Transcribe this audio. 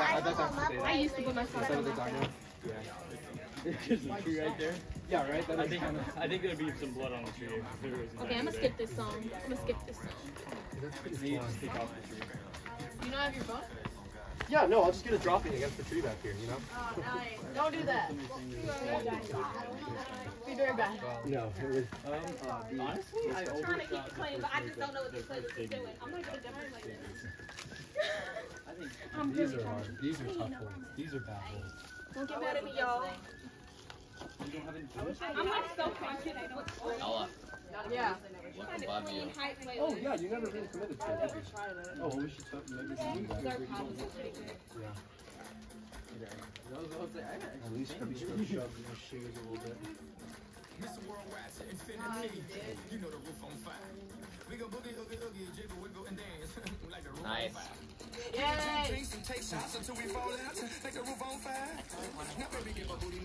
I used to put my socks on. Yeah. There's a tree right there. Yeah, right? I think there'd be some blood on the tree. Okay, I'm gonna skip this song. I'm gonna skip this song. That's pretty You fun. just take off the tree. You don't have your phone? Yeah, no, I'll just get it dropping against the tree back here, you know? Oh, nice. Don't do that. Be very bad. No, it was... Honestly, I I'm trying to keep it clean, but I just don't know what this playlist is doing. I'm not gonna get mine like this. These are hard. These are tough ones. These are bad ones. Don't get mad at me, y'all. You don't have any I'm like so confident I don't score. Yeah. Oh, yeah, you never really committed to it, did you? Oh, well, we should maybe do that. Yeah. At least pretty sure shove your shoes a little bit. Nice. Yay!